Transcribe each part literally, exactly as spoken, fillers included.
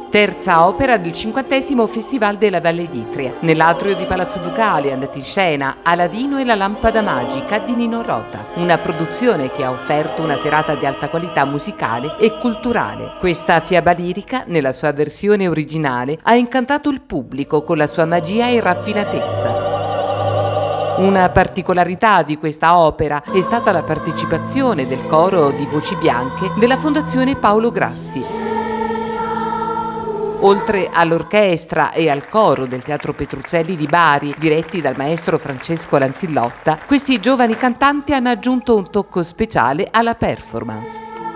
Terza opera del cinquantesimo Festival della Valle d'Itria. Nell'atrio di Palazzo Ducale è andata in scena Aladino e la lampada magica di Nino Rota, una produzione che ha offerto una serata di alta qualità musicale e culturale. Questa fiaba lirica, nella sua versione originale, ha incantato il pubblico con la sua magia e raffinatezza. Una particolarità di questa opera è stata la partecipazione del coro di Voci Bianche della Fondazione Paolo Grassi. Oltre all'orchestra e al coro del Teatro Petruzzelli di Bari, diretti dal maestro Francesco Lanzillotta, questi giovani cantanti hanno aggiunto un tocco speciale alla performance.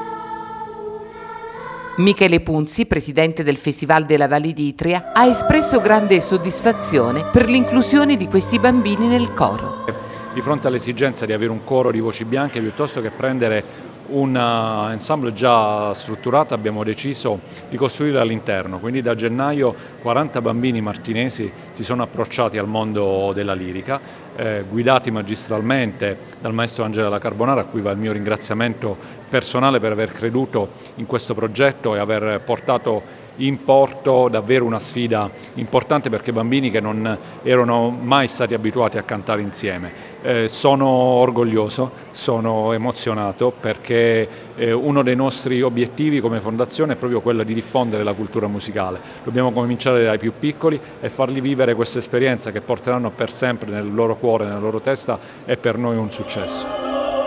Michele Punzi, presidente del Festival della Valle d'Itria, ha espresso grande soddisfazione per l'inclusione di questi bambini nel coro. Di fronte all'esigenza di avere un coro di voci bianche, piuttosto che prendere un ensemble già strutturato, abbiamo deciso di costruire all'interno. Quindi da gennaio quaranta bambini martinesi si sono approcciati al mondo della lirica, eh, guidati magistralmente dal maestro Angela La Carbonara, a cui va il mio ringraziamento personale per aver creduto in questo progetto e aver portato in porto davvero una sfida importante, perché bambini che non erano mai stati abituati a cantare insieme. Eh, sono orgoglioso, sono emozionato, perché eh, uno dei nostri obiettivi come fondazione è proprio quello di diffondere la cultura musicale. Dobbiamo cominciare dai più piccoli e farli vivere questa esperienza che porteranno per sempre nel loro cuore, nella loro testa, è per noi un successo.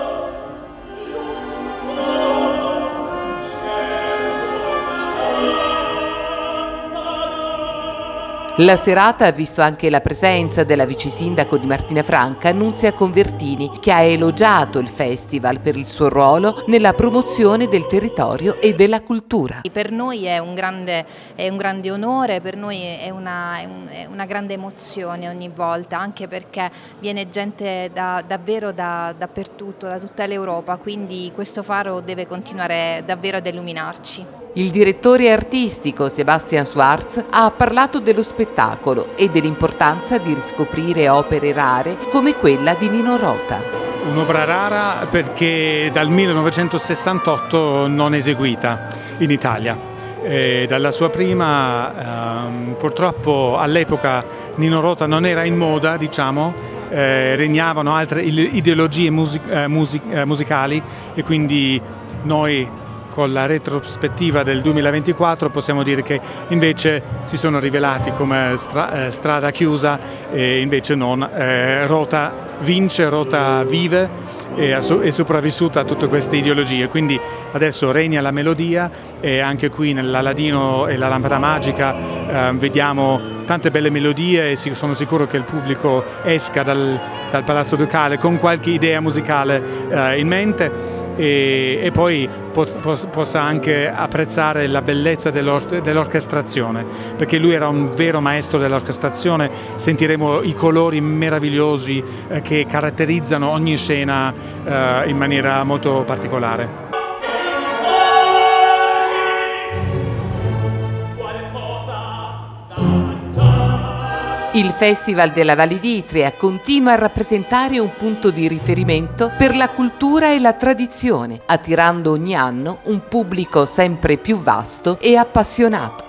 La serata ha visto anche la presenza della vice sindaco di Martina Franca, Nunzia Convertini, che ha elogiato il festival per il suo ruolo nella promozione del territorio e della cultura. Per noi è un grande, è un grande onore, per noi è una, è un, è una grande emozione ogni volta, anche perché viene gente da, davvero da, dappertutto, da tutta l'Europa, quindi questo faro deve continuare davvero ad illuminarci. Il direttore artistico Sebastian Schwartz ha parlato dello spettacolo e dell'importanza di riscoprire opere rare come quella di Nino Rota. Un'opera rara perché dal millenovecentosessantotto non eseguita in Italia. E dalla sua prima, ehm, purtroppo all'epoca Nino Rota non era in moda, diciamo, eh, regnavano altre ideologie music eh, music eh, musicali, e quindi noi con la retrospettiva del duemilaventiquattro possiamo dire che invece si sono rivelati come stra eh, strada chiusa, e invece non. Eh, Rota vince, Rota vive e è sopravvissuta a tutte queste ideologie, quindi adesso regna la melodia, e anche qui nell'Aladino e la lampada magica eh, vediamo tante belle melodie, e sono sicuro che il pubblico esca dal, dal Palazzo Ducale con qualche idea musicale eh, in mente, e, e poi po possa anche apprezzare la bellezza dell'orchestrazione, perché lui era un vero maestro dell'orchestrazione. Sentiremo i colori meravigliosi eh, che caratterizzano ogni scena eh, in maniera molto particolare. Il Festival della Valle d'Itria continua a rappresentare un punto di riferimento per la cultura e la tradizione, attirando ogni anno un pubblico sempre più vasto e appassionato.